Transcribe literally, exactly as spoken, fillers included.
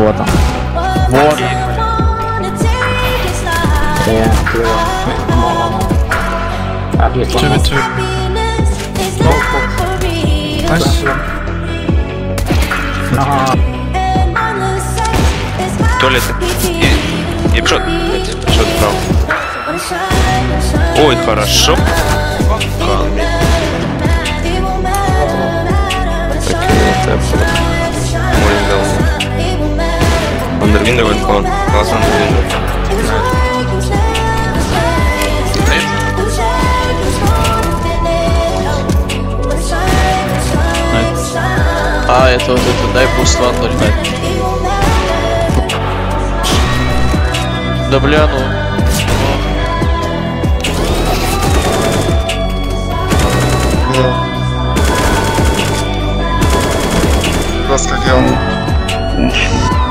Вот он. Вот. Yeah, clear. Obviously. Two v two. Nice. No. Туалеты. И, и пшот. Пшот вправо. Ой, хорошо. Окей, это Морин дал. Андервиндер в клон. Класс андервиндер. А, это вот это, дай буст ваннуть, дай. Да бля, ну. Просто делал.